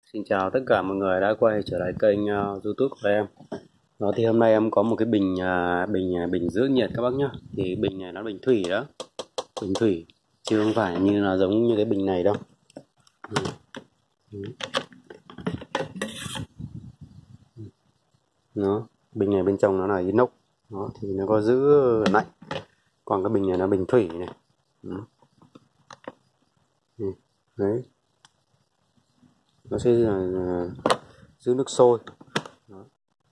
Xin chào tất cả mọi người đã quay trở lại kênh YouTube của em. Đó thì hôm nay em có một cái bình giữ nhiệt các bác nhá. Thì bình này nó bình thủy đó, bình thủy chứ không phải như là giống như cái bình này đâu. Nó bình này bên trong nó là inox, nó thì nó có giữ lạnh. Còn cái bình này nó bình thủy này. Đấy, nó sẽ là giữ nước sôi. Đó.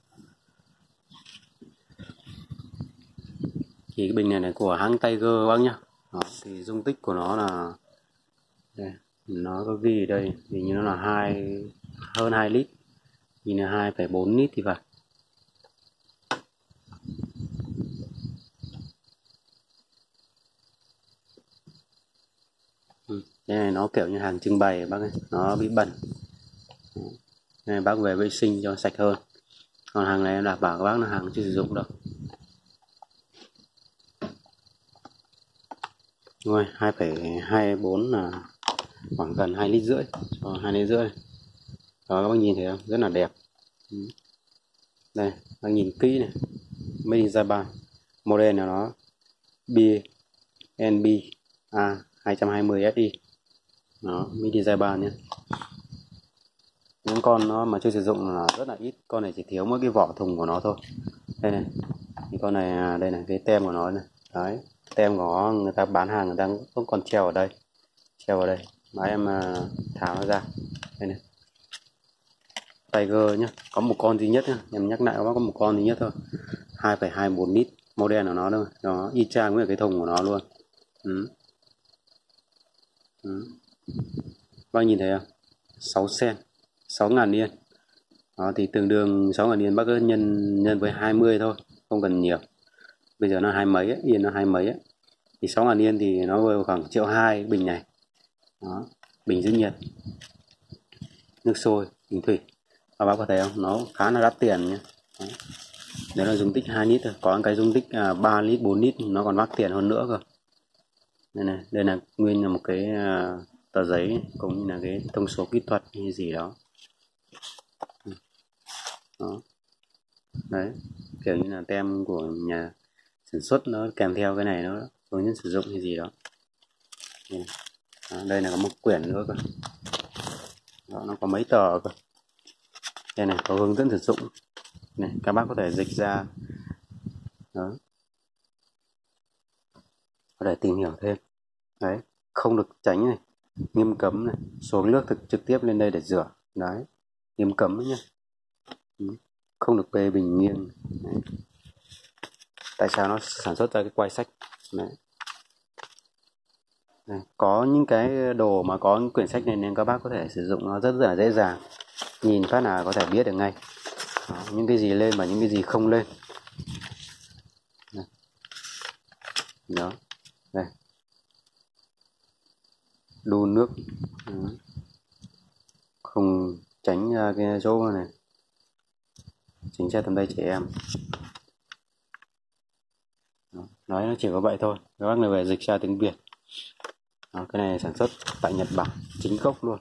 Thì cái bình này là của hãng Tiger bác nhá. Đó, thì dung tích của nó là đây, nó có ghi ở đây thì như nó là hơn 2 lít, nhìn là 2,4 lít thì phải. Đây này nó kiểu như hàng trưng bày bác ơi, nó bị bẩn. Này bác về vệ sinh cho sạch hơn. Còn hàng này em đảm bảo các bác là hàng chưa sử dụng đâu. Rồi 2,24 là khoảng gần 2,5 lít cho 2,5 lít. Đó các bác nhìn thấy không? Rất là đẹp. Đây, bác nhìn kỹ này. Made in Japan. Model là nó BNB A220SI. Đó, Made in Japan nhé. Những con nó mà chưa sử dụng là rất là ít. Con này chỉ thiếu mỗi cái vỏ thùng của nó thôi. Đây này. Thì con này đây này, cái tem của nó này. Đấy, tem của người ta bán hàng người ta cũng còn treo ở đây. Treo ở đây. Mà em tháo nó ra. Đây này. Tiger nhá, có một con duy nhất nhá, em nhắc lại các bác có một con duy nhất thôi. 2,24 lít, model của nó thôi, nó y chang với cái thùng của nó luôn. Bác nhìn thấy không? 6 sen, 6.000 yên. Đó thì tương đương 6.000 yên bác cứ nhân với 20 thôi, không cần nhiều. Bây giờ nó 20 mấy ấy, yên nó 20 mấy ấy. Thì 6.000 yên thì nó vào khoảng 1,2 triệu bình này. Đó, bình giữ nhiệt, nước sôi, bình thủy. Các bác có thấy không? Nó khá là đắt tiền nhé. Đấy là dung tích 2 lít thôi. Có cái dung tích 3 lít, 4 lít nó còn mắc tiền hơn nữa cơ. Đây này, đây là nguyên là một cái tờ giấy cũng như là cái thông số kỹ thuật hay gì đó. Đó. Đấy, kiểu như là tem của nhà sản xuất nó kèm theo cái này, nó hướng dẫn sử dụng hay gì đó. Đó, đây là có một quyển nữa cơ. Đó, nó có mấy tờ cơ. Đây này có hướng dẫn sử dụng này, các bác có thể dịch ra. Đó, có thể tìm hiểu thêm. Đấy, không được tránh này, nghiêm cấm này, xuống nước trực tiếp lên đây để rửa. Đấy, nghiêm cấm nhé. Không được bê bình nghiêng. Đấy. Tại sao nó sản xuất ra cái quai sách. Đấy. Đấy. Có những cái đồ mà có những quyển sách này nên các bác có thể sử dụng nó rất là dễ dàng, nhìn phát là có thể biết được ngay. Đó, những cái gì lên và những cái gì không lên. Đấy. Đó, đây, đun nước. Đó. Không tránh ra cái chỗ này, tránh xa tầm tay trẻ em. Đó. Nói nó chỉ có vậy thôi, các bác này về dịch ra tiếng Việt. Đó, cái này sản xuất tại Nhật Bản chính gốc luôn.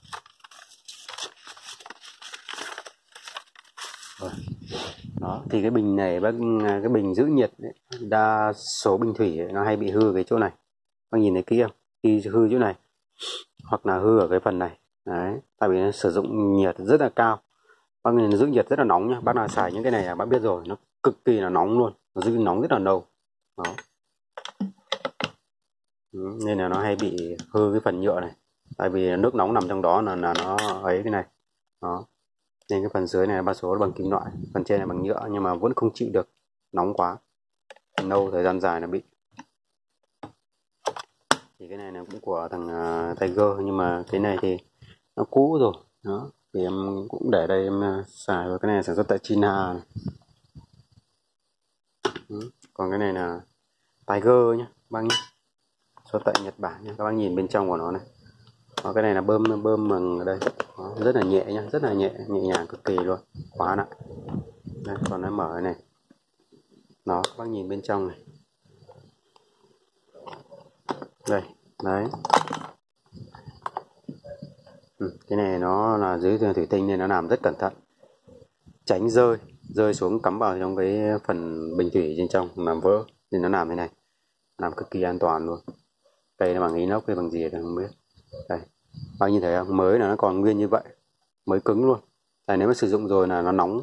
Rồi. Đó thì cái bình này cái bình giữ nhiệt ấy, đa số bình thủy ấy, nó hay bị hư cái chỗ này. Bác nhìn thấy kia, khi hư chỗ này hoặc là hư ở cái phần này. Đấy, tại vì nó sử dụng nhiệt rất là cao. Bác nhìn giữ nhiệt rất là nóng nhá. Bác nào xài những cái này bác biết rồi, nó cực kỳ là nóng luôn, nó giữ nóng rất là lâu. Đó. Nên là nó hay bị hư cái phần nhựa này, tại vì nước nóng nằm trong đó là nó ấy cái này. Đó, nên cái phần dưới này đa số là bằng kim loại, phần trên này bằng nhựa, nhưng mà vẫn không chịu được nóng quá lâu, thời gian dài là bị. Thì cái này là cũng của thằng Tiger, nhưng mà cái này thì nó cũ rồi. Đó thì em cũng để đây em xài. Cái này sản xuất tại China này. Còn cái này là Tiger nhé bác nhé, xuất tại Nhật Bản nhé. Các bác nhìn bên trong của nó này. Đó, cái này là bơm bằng ở đây. Đó, rất là nhẹ nhá, rất là nhẹ nhàng cực kỳ luôn, khóa lại. Đây, còn nó mở này. Đó, các bác nhìn bên trong này. Đây, đấy. Cái này nó là dưới thủy tinh nên nó làm rất cẩn thận, tránh rơi xuống cắm vào trong cái phần bình thủy trên trong làm vỡ, nên nó làm thế này, làm cực kỳ an toàn luôn. Đây là bằng inox hay bằng gì thì không biết. Đây, bao nhiêu thấy không, mới là nó còn nguyên như vậy, mới cứng luôn. Đây, nếu mà sử dụng rồi là nó nóng,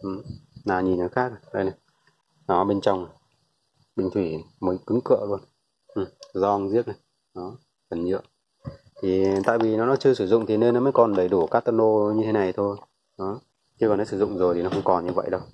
là nhìn nó khác. Đây này, nó bên trong bình thủy mới cứng cựa luôn, gioăng giếc này, đó, phần nhựa. Thì tại vì nó chưa sử dụng thì nên nó mới còn đầy đủ catano như thế này thôi, đó. Chứ còn nó sử dụng rồi thì nó không còn như vậy đâu.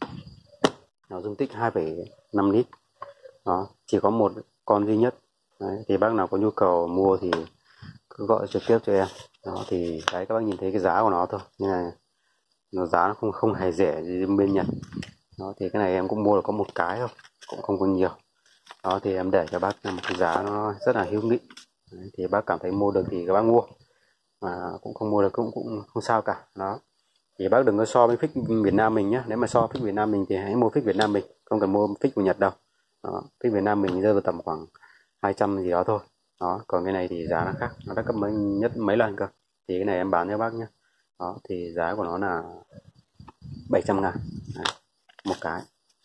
Nó dung tích 2,5 lít, đó, chỉ có một con duy nhất. Đấy, thì bác nào có nhu cầu mua thì cứ gọi trực tiếp cho em. Đó, thì đấy, các bác nhìn thấy cái giá của nó thôi, như này, nó giá nó không hề rẻ gì bên Nhật. Đó, thì cái này em cũng mua được có một cái thôi, cũng không có nhiều. Đó, thì em để cho bác một cái giá nó rất là hữu nghị. Đấy, thì bác cảm thấy mua được thì các bác mua, mà cũng không mua được cũng không sao cả. Đó, thì bác đừng có so với phích Việt Nam mình nhé. Nếu mà so phích Việt Nam mình thì hãy mua phích Việt Nam mình, không cần mua phích của Nhật đâu. Đó, phích Việt Nam mình rơi vào tầm khoảng 200 gì đó thôi. Đó, còn cái này thì giá nó khác, nó đã cấp mấy lần cơ. Thì cái này em bán cho bác nhé. Đó, thì giá của nó là 700.000. Đấy, một cái.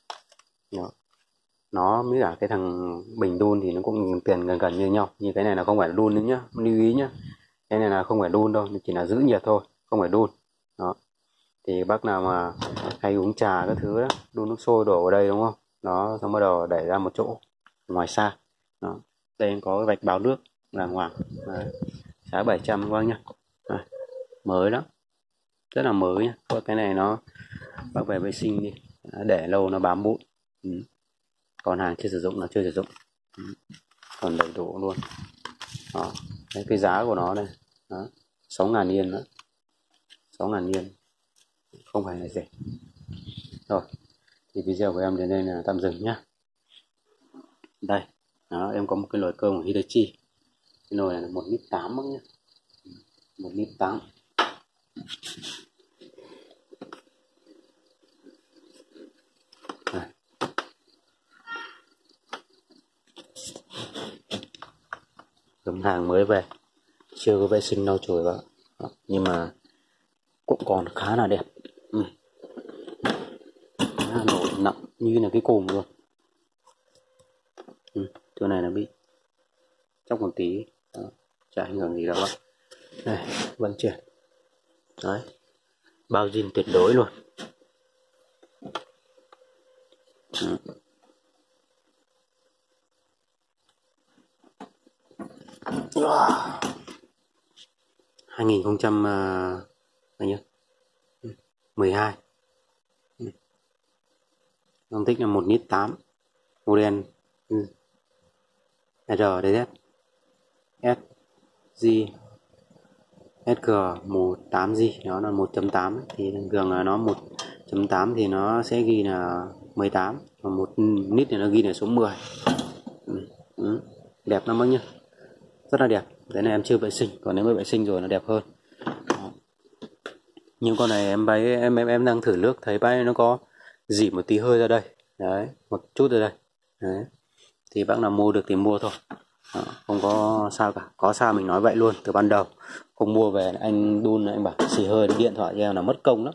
Đó, nó với cả cái thằng bình đun thì nó cũng tiền gần như nhau. Như cái này là không phải là đun nữa nhá, lưu ý nhá. Cái này là không phải đun đâu, chỉ là giữ nhiệt thôi, không phải đun. Đó, thì bác nào mà hay uống trà các thứ đó, đun nước sôi đổ vào đây đúng không, nó xong bắt đầu đẩy ra một chỗ ngoài xa. Đó, đây em có cái vạch báo nước đàng hoàng, giá 700 bác nhá. Mới lắm, rất là mới nhá. Cái này nó bác về vệ sinh đi, để lâu nó bám bụi. Còn hàng chưa sử dụng là chưa sử dụng, còn đầy đủ luôn. Đó, đấy, cái giá của nó đây, 6.000 yên đó, 6.000 yên, không phải là rẻ. Rồi, thì video của em đến đây là tạm dừng nhá. Đây, đó, em có một cái nồi cơm của Hitachi. Cái nồi này là 1,8 lít nhá, 1,8 lít. Tấm hàng mới về, chưa có vệ sinh lau chùi vào. Đó, nhưng mà cũng còn khá là đẹp. Nổi nặng như là cái cùm luôn. Chỗ này là bị chóc một tí. Đó, chả ảnh hưởng gì đâu ạ. Đây, vận chuyển. Đấy, bao zin tuyệt đối luôn. Wow. 2012, dung tích là 1,8 lít, model RDZ SG SG18G, nó là 1.8, thì thường là nó 1.8 thì nó sẽ ghi là 18, còn 1 lít thì nó ghi là số 10. Đẹp lắm bác nhá, rất là đẹp. Cái này em chưa vệ sinh, còn nếu mà vệ sinh rồi nó đẹp hơn. Đó. Nhưng con này em bay em đang thử nước thấy bay nó có dỉ một tí hơi ra đây, đấy, một chút ra đây. Đấy, thì bác nào mua được thì mua thôi. Đó, không có sao cả, có sao mình nói vậy luôn từ ban đầu, không mua về anh đun anh bảo xì hơi điện thoại cho em là mất công lắm.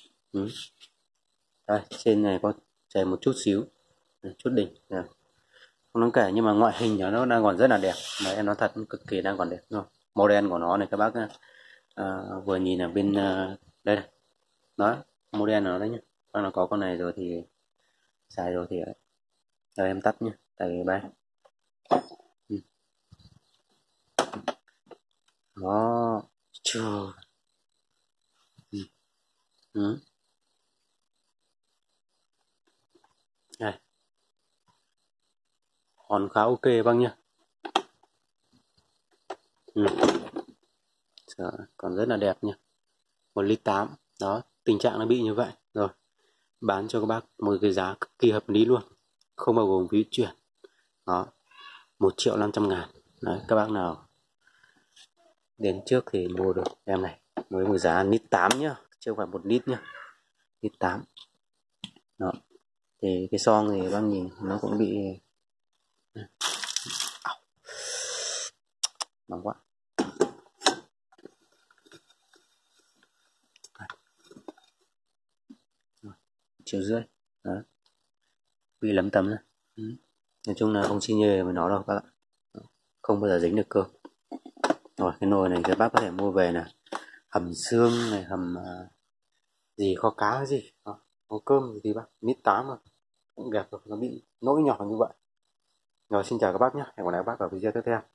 Đây, trên này có chảy một chút xíu, chút đỉnh, không đáng kể, nhưng mà ngoại hình nó đang còn rất là đẹp. Đấy, em nói thật, cực kỳ đang còn đẹp rồi. Model của nó này các bác vừa nhìn ở bên đây này, đó, model của nó đấy nhá. Bác nào có con này rồi thì xài rồi thì đây em tắt nhá, tại vì bay. Đó, chưa. Đây, còn khá ok bác nhá. Còn rất là đẹp nha, 1,8 lít. Đó, tình trạng nó bị như vậy rồi, bán cho các bác một cái giá cực kỳ hợp lý luôn, không bao gồm phí chuyển. Đó, 1.500.000. Đấy, các bác nào đến trước thì mua được em này với một giá 1,8 lít nhá, chứ không phải 1 lít nhá, 1,8 lít. Đó, thì cái son thì bác nhìn nó cũng bị nóng quá. 1,5 triệu. Đó. Bị lấm tấm rồi. Nói chung là không xi nhê với nó đâu các bạn, không bao giờ dính được cơm. Rồi cái nồi này các bác có thể mua về là hầm xương này, hầm gì kho cá cái gì, có cơm gì bác, mít tám mà cũng đẹp rồi, nó bị nỗi nhỏ như vậy. Rồi xin chào các bác nhé, hẹn gặp lại các bác ở video tiếp theo.